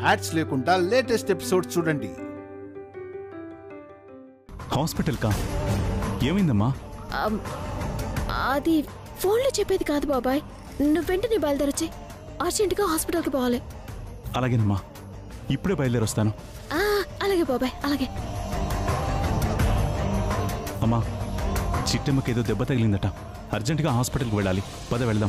Ads లేకుండా latest episode చూడండి. Hospital కా ఏమైందమ్మా? అది ఫోన్లో చెప్పేది కాదు బాబాయ్. నువ్వు వెంటనే బయలుదేరొచ్చి అర్జెంటుగా హాస్పిటల్కి పోవాలి. అలాగేనమ్మా, ఇప్పుడే బయలుదేరొస్తాను. అలాగే బాబాయ్, అలాగే. అమ్మా, చిట్టమ్మకి ఏదో దెబ్బ తగిలిందట, అర్జెంటుగా హాస్పిటల్కి వెళ్ళాలి. పద వెళ్దాం.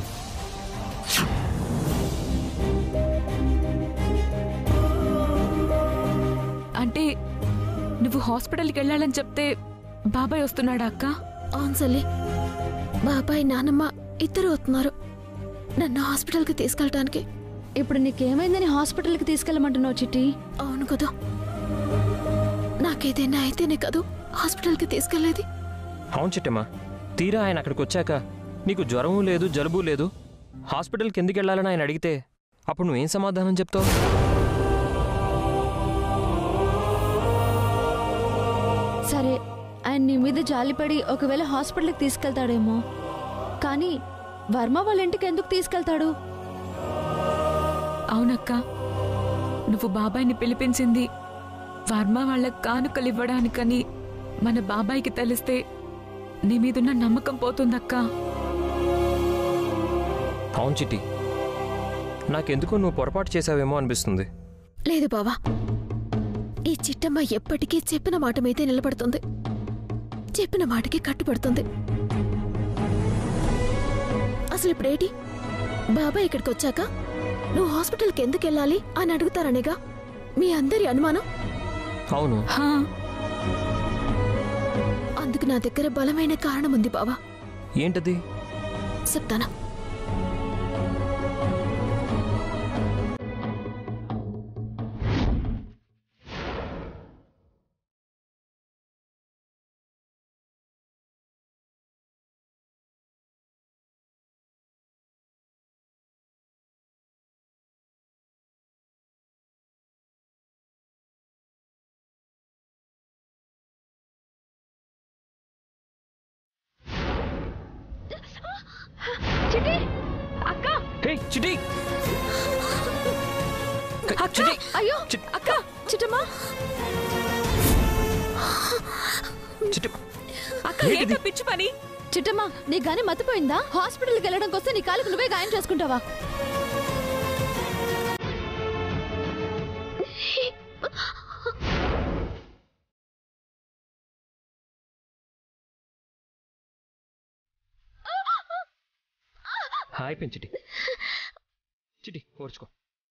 అంటే నువ్వు హాస్పిటల్కి వెళ్ళాలని చెప్తే బాబాయ్ వస్తున్నాడా అక్క? అవును సల్లి, బాబాయ్ నానమ్మ ఇద్దరు వస్తున్నారు నన్ను హాస్పిటల్కి తీసుకెళ్ళటానికి. ఇప్పుడు నీకేమైందని హాస్పిటల్కి తీసుకెళ్ళమంటున్నావు చిట్టి? అవును కదా, నాకేదైనా అయితేనే కదూ హాస్పిటల్కి తీసుకెళ్లేది. అవును చిట్టమ్మా, తీరా ఆయన అక్కడికి వచ్చాక నీకు జ్వరమూ లేదు, జలుబు లేదు, హాస్పిటల్కి ఎందుకు వెళ్ళాలని ఆయన అడిగితే అప్పుడు నువ్వేం సమాధానం చెప్తావు? సరే, ఆయన నీ మీద జాలిపడి ఒకవేళ హాస్పిటల్కి తీసుకెళ్తాడేమో, కానీ వర్మ వాళ్ళ ఇంటికి ఎందుకు తీసుకెళ్తాడు? అవునక్క, నువ్వు బాబాయ్ని పిలిపించింది వర్మ వాళ్ళ కానుకలు ఇవ్వడానికని మన బాబాయ్కి తెలిస్తే నీ మీదున్న నమ్మకం పోతుందక్క. అవును చిట్టి, నాకెందుకు నువ్వు పొరపాటు చేసావేమో అనిపిస్తుంది. లేదు బావా, ఈ చిట్టమ్మ ఎప్పటికీ చెప్పిన మాట మీదే నిలబడుతుంది, చెప్పిన మాటకి కట్టుబడుతుంది. అసలు ఇప్పుడేటి బాబాయ్ ఇక్కడికి వచ్చాక నువ్వు హాస్పిటల్కి ఎందుకు వెళ్ళాలి అని అడుగుతారనేగా మీ అందరి అనుమానం. అవును, అందుకు నా దగ్గర బలమైన కారణం ఉంది బావా. ఏంటది? చెప్తానా? చిట్టి అక్క, చిట్టి అక్క, అయ్యో అక్క, చిట్టమ్మా, అక్క ఏంటో పిచ్చి పని? చిట్టమ్మా, నీ గాని మతిపోయిందా? హాస్పిటల్కి వెళ్ళడం కోసం నీ కాలుకు నువ్వే గాయం చేసుకుంటావా? హాయ్ పెంచిటి, చిటి ఓర్చుకో.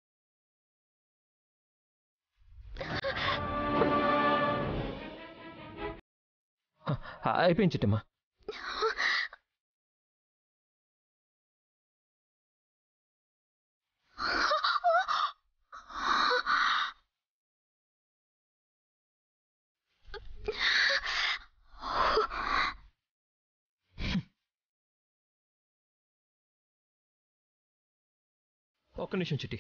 అయిపోయింది చిట్టమ్మా. ఒక్క నిమిషం చిట్టి.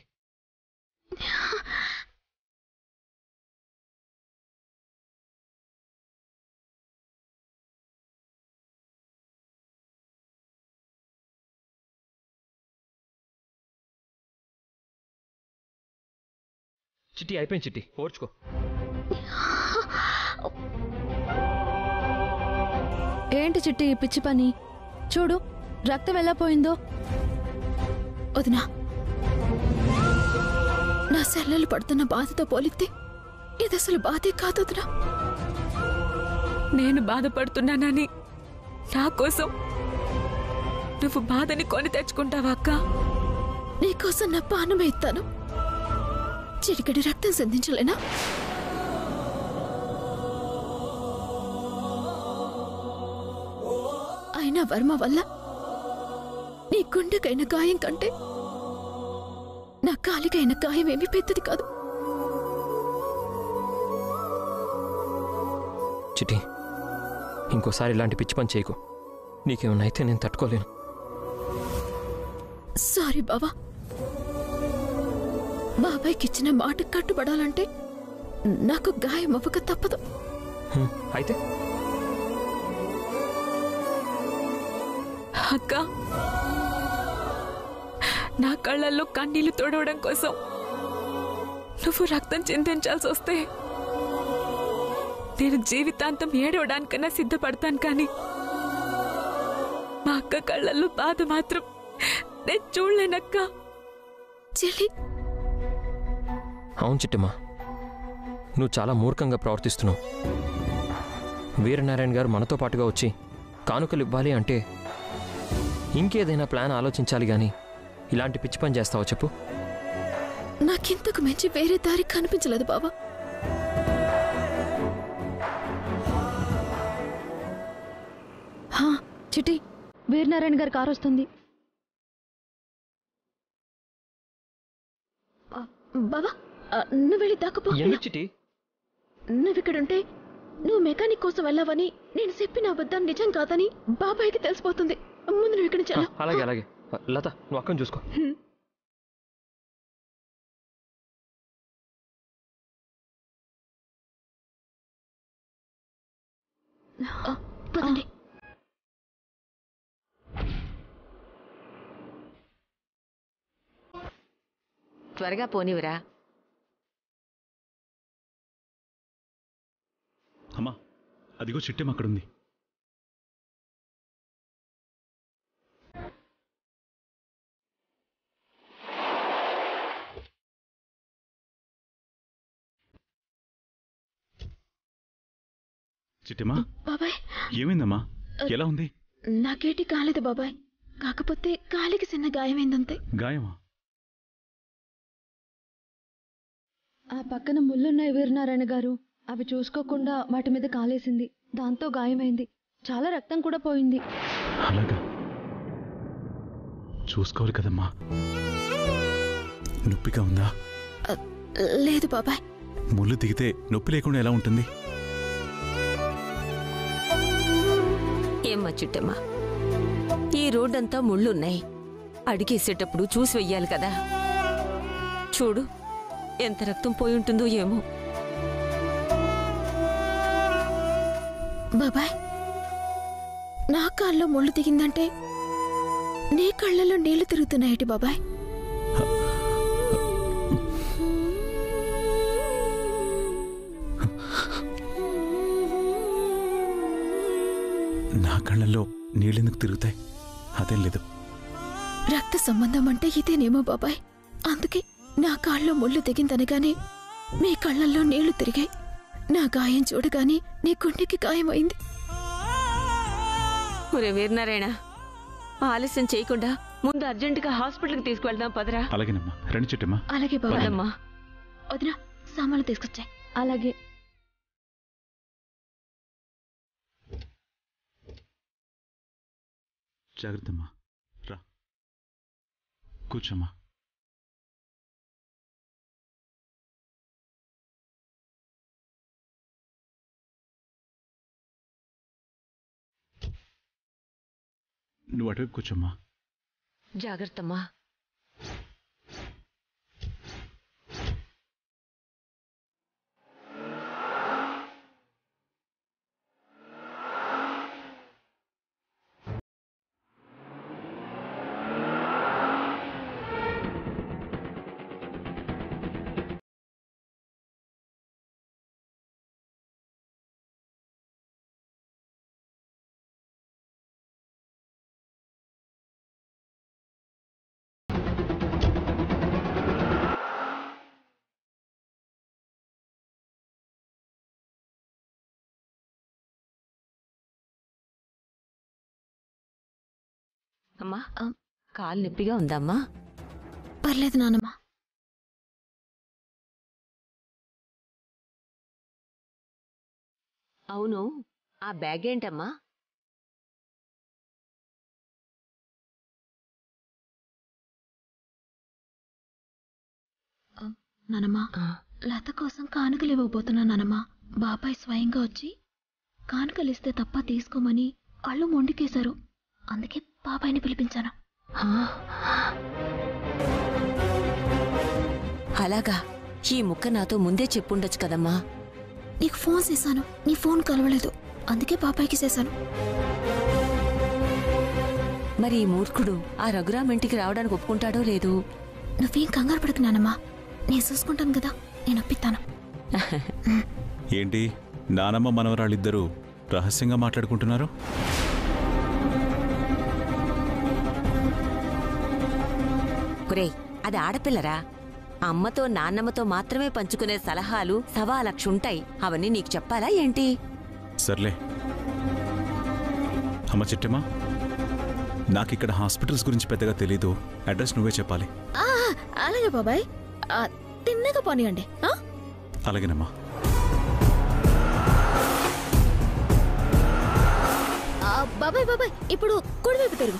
చిట్టి అయిపోయింది చిట్టి, ఓర్చుకో. ఏంటి చిట్టి ఈ పిచ్చి పని? చూడు, రక్తం ఎలా పోయిందో. వదినా, నా సెల్లలు పడుతున్న బాధతో పోలిస్తే ఇది అసలు బాధే కాదు వదినా. నేను బాధపడుతున్నానని నా కోసం నువ్వు బాధని కొని తెచ్చుకుంటావా అక్క? నీకోసం నా పానమే ఇస్తాను, చిటికడి రక్తం సంధించలేనా? అయినా వర్మ వల్ల నీ గుండెకైన గాయం కంటే నా కాలికైన గాయం ఏమీ పెద్దది కాదు. చిట్టి, ఇంకోసారి ఇలాంటి పిచ్చి పని చేయకు. నీకేమన్నా అయితే నేను తట్టుకోలేను. సారీ బావా. బాబాయ్కిచ్చిన మాట కట్టుబడాలంటే నాకు గాయం అవ్వక తప్పదు. అయితే అక్క, నా కళ్ళల్లో కన్నీళ్లు తొడవడం కోసం నువ్వు రక్తం చిందించాల్సి వస్తే నేను జీవితాంతం ఏడవడానికన్నా సిద్ధపడతాను, కానీ మా అక్క కళ్ళల్లో బాధ మాత్రం నేను చూడలేనక్క. చెల్లి, అవును చిట్టమ్మా, నువ్వు చాలా మూర్ఖంగా ప్రవర్తిస్తున్నావు. వీరనారాయణ గారు మనతో పాటుగా వచ్చి కానుకలు ఇవ్వాలి అంటే ఇంకేదైనా ప్లాన్ ఆలోచించాలి గాని ఇలాంటి పిచ్చి పని చేస్తావో చెప్పు. నాకింతకు మించి వేరే దారి కనిపించలేదు బాబా. చిట్టి, వీరనారాయణ గారి కారు వస్తుంది. బాబా, నువ్వు వెళ్ళి దాక్కుపో. ఎందుకు చిట్టి? నువ్వు ఇక్కడుంటే నువ్వు మెకానిక్ కోసం వెళ్ళావని, నేను చెప్పిన అబద్ధం నిజం కాదని బాబాయ్కి తెలిసిపోతుంది. ముందు నువ్వు ఇక్కడి నుంచి వెళ్ళు. అలాగే అలాగే. లత, నువ్వు అక్కని చూసుకో. పదండి. త్వరగా పోనివరా. అమ్మా, అదిగో చిట్టెమ్మ అక్కడుంది. చిట్టెమ్మా, బాబాయ్, ఏమైందమ్మా? ఎలా ఉంది? నాకేటి కాలేదు బాబాయ్, కాకపోతే కాలికి చిన్న గాయమైందంతే. గాయమా? ఆ పక్కన ముళ్ళున్నాయి వీరనారాయణ గారు, అవి చూసుకోకుండా వాటి మీద కాలేసింది. దాంతో గాయమైంది. చాలా రక్తం కూడా పోయింది. అలాగా? చూసుకోవాలి కదమ్మా. నొప్పిగా ఉందా? లేదు బాబాయ్. ముళ్ళు దిగితే నొప్పి లేకుండా ఎలా ఉంటుంది? ఏమ్మా చిట్టమ్మా, ఈ రోడ్డంతా ముళ్ళున్నాయి. అడిగేసేటప్పుడు చూసి వెయ్యాలి కదా. చూడు, ఎంత రక్తం పోయి ఉంటుందో ఏమో. బాబాయ్, నా కాల్లో ముళ్ళు దిగిందంటే నీ కళ్ళల్లో నీళ్లు తిరుగుతున్నాయటి బాబాయ్? నా కళ్ళల్లో నీళ్ళెందుకు తిరుగుతాయి? అదేం లేదు. రక్త సంబంధం అంటే ఇదేనేమో బాబాయ్. అందుకే నా కాళ్ళలో ముళ్ళు దిగిందనగానే మీ కళ్ళల్లో నీళ్లు తిరిగాయి. నా గాయం చూడగానే నీ గుండెకి గాయమైంది. ఒరే వీరనారాయణ, ఆలస్యం చేయకుండా ముందు అర్జెంటుగా హాస్పిటల్కి తీసుకువెళ్దాం పదరా. అలాగేనమ్మా, రండి చిట్టమ్మా. అలాగే బాబాయ్. పదమ్మా. వదినా, సామాన్లు తీసుకొచ్చాయి. అలాగే. జాగ్రత్తమ్మా. రా, కూర్చోమ్మా. నువ్వు అటువైపు కూర్చోమ్మా. జాగ్రత్తమ్మా. అమ్మా, కాలు నొప్పిగా ఉందమ్మా? పర్లేదు నానమ్మా. అవును, ఆ బ్యాగ్ ఏంటమ్మా? నానమ్మా, లత కోసం కానుకలు ఇవ్వబోతున్నా నానమ్మా. బాబాయ్ స్వయంగా వచ్చి కానుకలిస్తే తప్ప తీసుకోమని అళ్ళు మొండికేశారు. అందుకే బాబాయ్ని పిలిపించాను. అలాగా? ఈ ముక్క నాతో ముందే చెప్పుండొచ్చు కదమ్మా. నీకు ఫోన్ చేశాను, నీ ఫోన్ కలవలేదు. అందుకే బాబాయ్కి చేశాను. మరి ఈ మూర్ఖుడు ఆ రఘురామ్ ఇంటికి రావడానికి ఒప్పుకుంటాడో లేదు? నువ్వేం కంగారు పడకు నానమ్మా. నేను చూసుకుంటాను కదా, నేను ఒప్పిస్తాను. ఏంటి నానమ్మ మనవరాళ్ళిద్దరూ రహస్యంగా మాట్లాడుకుంటున్నారు? ఒరేయ్, అది ఆడపిల్లరా. అమ్మతో నాన్నమ్మతో మాత్రమే పంచుకునే సలహాలు 1,00,000 ఉంటాయి. అవన్నీ నీకు చెప్పాలా ఏంటి? సర్లే అమ్మ చిట్టమ్మా, నాకిక్కడ హాస్పిటల్స్ గురించి పెద్దగా తెలీదు. అడ్రస్ నువ్వే చెప్పాలి. అలాగే బాబాయ్, తిన్నగా పోనీయండి. అలాగేనమ్మా. బాబాయ్ బాబాయ్, ఇప్పుడు కుడివైపు తిరుగు.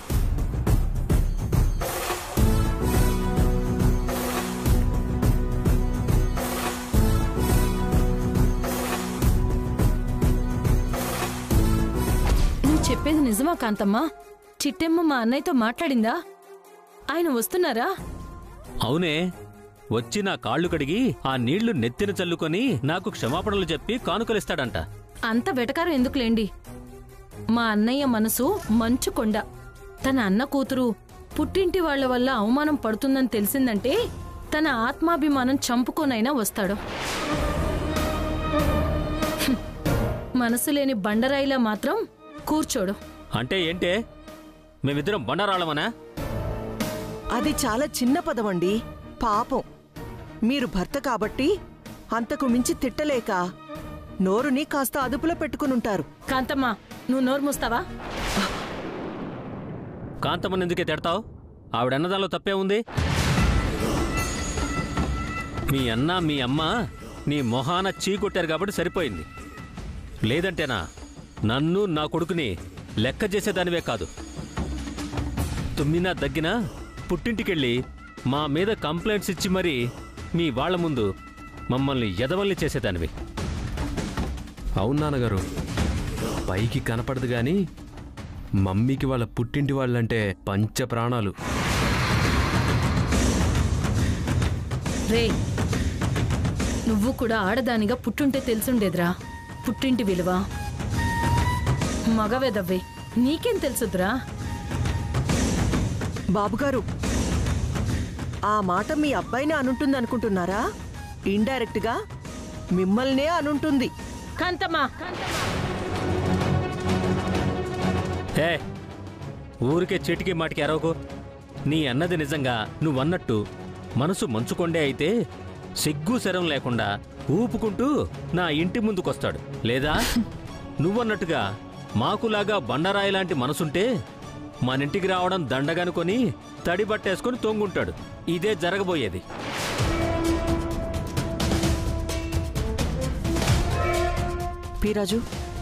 నువ్వు చెప్పేది నిజమా కాంతమ్మా? చిట్టెమ్మ మా అన్నయ్యతో మాట్లాడిందా? ఆయన వస్తున్నారా? అవునే, వచ్చి నా కాళ్ళు కడిగి ఆ నీళ్లు నెత్తిన చల్లుకొని నాకు క్షమాపణలు చెప్పి కానుకలిస్తాడంట. అంత వెటకారం ఎందుకులేండి. మా అన్నయ్య మనసు మంచు కొండ. తన అన్న కూతురు పుట్టింటి వాళ్ల వల్ల అవమానం పడుతుందని తెలిసిందంటే తన ఆత్మాభిమానం చంపుకోనైనా వస్తాడు. మనసు లేని బండరాయిలా మాత్రం కూర్చోడు. అంటే ఏంటే, మేమిద్దరం బండరాళ్ళమనా? అది చాలా చిన్న పదమండి. పాపం, మీరు భర్త కాబట్టి అంతకు మించి తిట్టలేక నోరుని కాస్త అదుపులో పెట్టుకునుంటారు. కాంతమ్మా, నువ్వు నోరు మూస్తావా? కాంతమ్మని ఎందుకే తిడతావు? ఆవిడన్నదాలో తప్పే ఉంది. మీ అన్న మీ అమ్మ నీ మొహాన చీకొట్టారు కాబట్టి సరిపోయింది. లేదంటేనా నన్ను నా కొడుకుని లెక్క చేసేదానివే కాదు, తుమ్మినా దగ్గినా పుట్టింటికెళ్ళి మా మీద కంప్లైంట్స్ ఇచ్చి మరీ మీ వాళ్ల ముందు మమ్మల్ని ఎదవల్ని చేసేదానివి. అవును నాన్నగారు, పైకి కనపడదు గాని మమ్మీకి వాళ్ళ పుట్టింటి వాళ్ళంటే పంచ ప్రాణాలు. రే, నువ్వు కూడా ఆడదానిగా పుట్టుంటే తెలుసుండేదిరా పుట్టింటి విలువ. మగవేదవ్వే, నీకేం తెలుసుద్రా? బాబుగారు, ఆ మాట మీ అబ్బాయిని అనుంటుందనుకుంటున్నారా? ఇండైరెక్ట్ గా మిమ్మల్నే అనుంటుంది. కాంతమ్మా, ఏ ఊరికే చిటికి మాటికి అరవకు. నీ అన్నది నిజంగా నువ్వన్నట్టు మనసు మంచుకొండే అయితే సిగ్గు శరం లేకుండా ఊపుకుంటూ నా ఇంటి ముందుకొస్తాడు. లేదా నువ్వన్నట్టుగా మాకులాగా బండరాయి లాంటి మనసుంటే మనింటికి రావడం దండగనుకొని తడి బట్టేసుకొని తొంగుంటాడు. ఇదే జరగబోయేది. పీరాజు,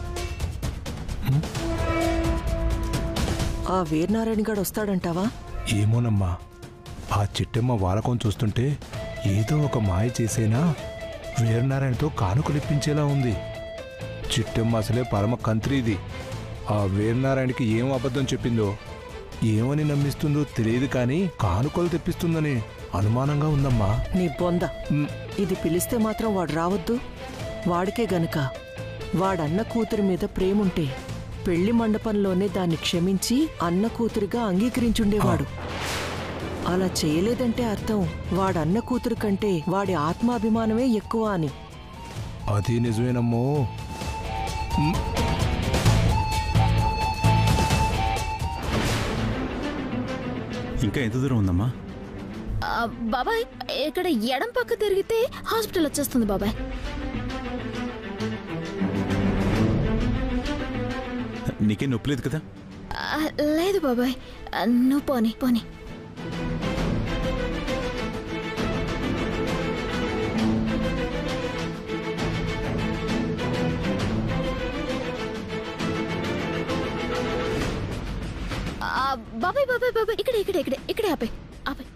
ఆ వీరనారాయణ గారు వస్తాడంటావా? ఏమోనమ్మా, ఆ చిట్టమ్మ వాలకం చూస్తుంటే ఏదో ఒక మాయ చేసేనా వీరనారాయణతో కానుకలిప్పించేలా ఉంది. చిట్టమ్మ అసలే పరమ కంత్రీది. ఆ వీరనారాయణకి ఏం అబద్ధం చెప్పిందో, ఏమని నమ్మిస్తుందో తెలియదు, కానీ కానుకలు తెప్పిస్తుందని అనుమానంగా ఉందమ్మా. నీ బొంద, ఇది పిలిస్తే మాత్రం వాడు రావద్దు. వాడికే గనుక వాడన్న కూతురి మీద ప్రేముంటే పెళ్లి మండపంలోనే దాన్ని క్షమించి అన్న కూతురిగా అంగీకరించుండేవాడు. అలా చేయలేదంటే అర్థం వాడన్న కూతురు కంటే వాడి ఆత్మాభిమానమే ఎక్కువ అని. అది నిజమేనమ్మో. ఇంకా ఎంత దూరం ఉందమ్మా? బాబాయ్, ఇక్కడ ఎడం పక్క తిరిగితే హాస్పిటల్ వచ్చేస్తుంది బాబాయ్. నీకేం నొప్పి లేదు కదా? లేదు బాబాయ్, నువ్వు పోనీ పోనీ. బాబాయ్ బాబాయ్ బాబాయ్, ఇక్కడే ఇక్కడే ఇక్కడే ఇక్కడే ఆపే ఆపే.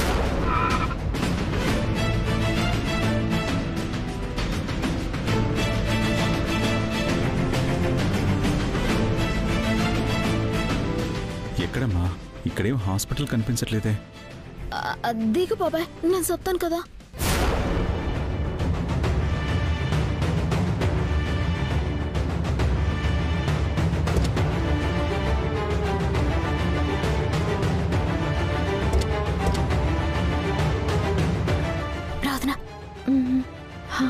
ఎక్కడమ్మా? ఇక్కడేం హాస్పిటల్ కనిపించట్లేదే. దిగు బాబాయ్, నేను చెప్తాను కదా. ప్రార్థన హా.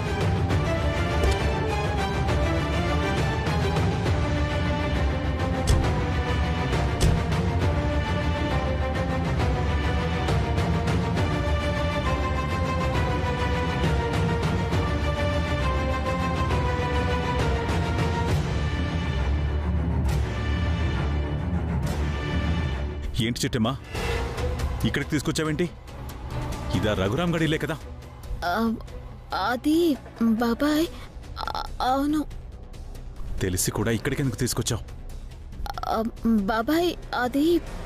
ఏంటి చిట్టమ్మా ఇక్కడికి తీసుకొచ్చావేంటి? ఇదా రఘురామ్ గడిలే కదా? అది బాబాయ్, అవును. తెలిసి కూడా ఇక్కడికి ఎందుకు తీసుకొచ్చావు? బాబాయ్, అది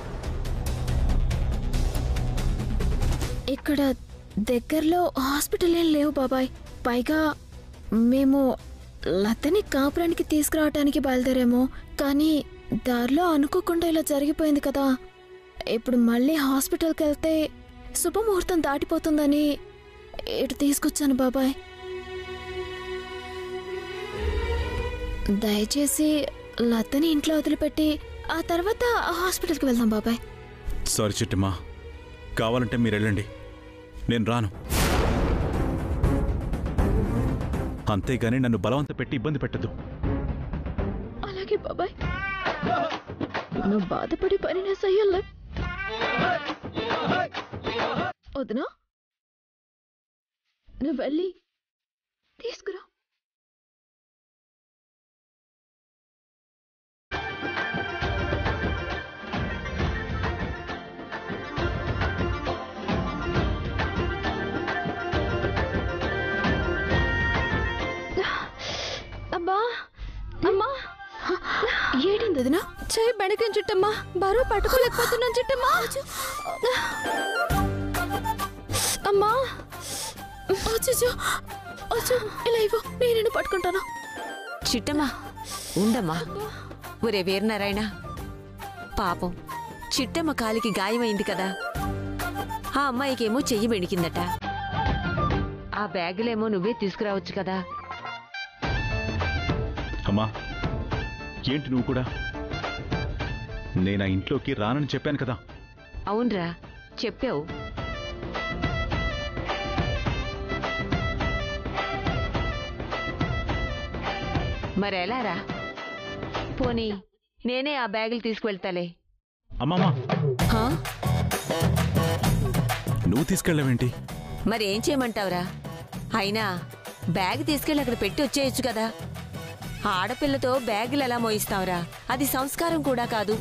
ఇక్కడ దగ్గరలో హాస్పిటల్ ఏం లేవు బాబాయ్. పైగా మేము లతని కాపురానికి తీసుకురావటానికి బయలుదేరాము, కానీ దారిలో అనుకోకుండా ఇలా జరిగిపోయింది కదా. ఇప్పుడు మళ్ళీ హాస్పిటల్కి వెళ్తే శుభముహూర్తం దాటిపోతుందని ఇటు తీసుకొచ్చాను బాబాయ్. దయచేసి లతని ఇంట్లో వదిలిపెట్టి ఆ తర్వాత హాస్పిటల్కి వెళ్దాం బాబాయ్. సారీ చిట్టమ్మా, కావాలంటే మీరు వెళ్ళండి, నేను రాను. అంతేగాని నన్ను బలవంత పెట్టి ఇబ్బంది పెట్టద్దు. అలాగే బాబాయ్, నువ్వు బాధపడి పని నా సయ్యల్లా వదినా, నువ్వు వెళ్ళి తీసుకురా. అబ్బా, అమ్మా, ఏడింది వదినా? చేయి బెణకం చుట్టమ్మా, బరువు పట్టుకోలేకపోతున్నాను చుట్టమ్మా. అమ్మా, ఇలా ఇవ్వు, నేను పట్టుకుంటాను. చిట్టమ్మా ఉండమ్మా. ఒరే వీరనారాయణ, పాపం చిట్టమ్మ కాలికి గాయమైంది కదా, ఆ అమ్మాయికేమో చెయ్యి బెణికిందట. ఆ బ్యాగులేమో నువ్వే తీసుకురావచ్చు కదా. అమ్మా, ఏంటి నువ్వు కూడా? నేనా ఇంట్లోకి రానని చెప్పాను కదా. అవునరా, చెప్పావు. మరెలారా? పోనీ నేనే ఆ బ్యాగులు తీసుకువెళ్తాలే. అమ్మమ్మా, నువ్వు తీసుకెళ్ళవేంటి? మరేం చేయమంటావురా? అయినా బ్యాగ్ తీసుకెళ్ళి అక్కడ పెట్టి వచ్చేయచ్చు కదా. ఆడపిల్లతో బ్యాగులు ఎలా మోయిస్తావురా? అది సంస్కారం కూడా కాదు.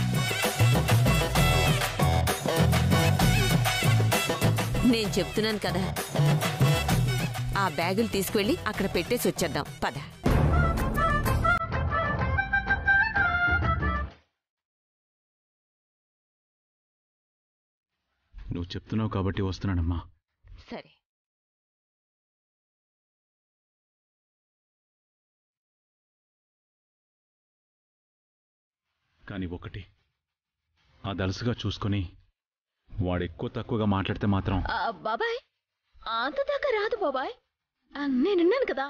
నేను చెప్తున్నాను కదా, ఆ బ్యాగులు తీసుకువెళ్ళి అక్కడ పెట్టేసి వచ్చేద్దాం పద. నువ్వు చెప్తున్నావు కాబట్టి వస్తున్నానమ్మా. సరే. కానీ ఒకటి, ఆ దలసుగా చూసుకొని వాడెక్కువ తక్కువగా మాట్లాడితే మాత్రం. బాబాయ్, అంత దాకా రాదు బాబాయ్, నేనున్నాను కదా,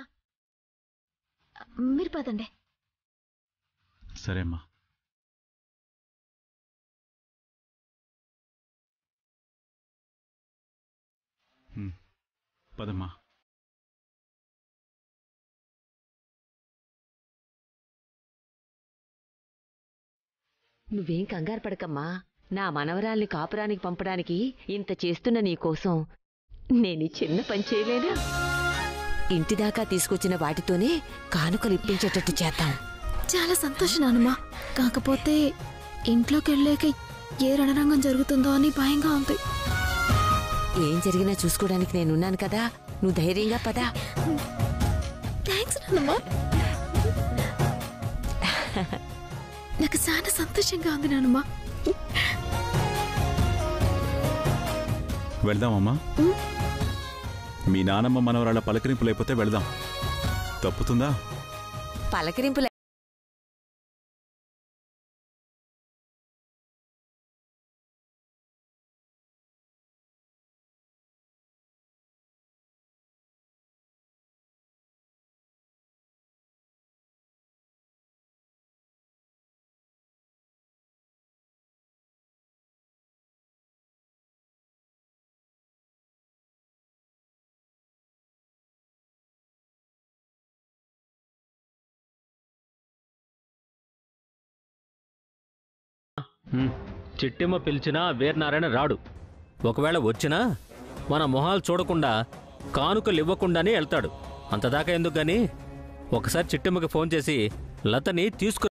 మీరు పదండి. సరే అమ్మా. పదమ్మా. నువ్వేం కంగారు పడకమ్మా. నా మనవరాల్ని కాపురానికి పంపడానికి ఇంత చేస్తున్న నీకోసం నేనీ చిన్న పని చేయలేనా? ఇంటిదాకా తీసుకొచ్చిన వాటితోనే కానుకలు ఇప్పించేటట్టు చేద్దాం. చాలా సంతోషం నానమ్మా. కాకపోతే ఇంట్లోకి వెళ్ళాక ఏ రణరంగం జరుగుతుందో అని భయంగా ఉంది. ఏం జరిగినా చూసుకోవడానికి నేనున్నాను కదా, నువ్వు ధైర్యంగా పదా. థ్యాంక్స్ నానమ్మా. నాకు చాలా సంతోషంగా ఉంది నానమ్మా. వెళ్దామమ్మా. మీ నానమ్మ మనవరాళ్ళ పలకరింపు లేకపోతే వెళ్దాం. తప్పుతుందా? పలకరింపు చిట్టెమ్మ పిలిచినా వీరనారాయణ రాడు. ఒకవేళ వచ్చినా మన మొహాలు చూడకుండా కానుకలు ఇవ్వకుండానే వెళ్తాడు. అంతదాకా ఎందుకు గాని ఒకసారి చిట్టెమ్మకి ఫోన్ చేసి లతని తీసుకు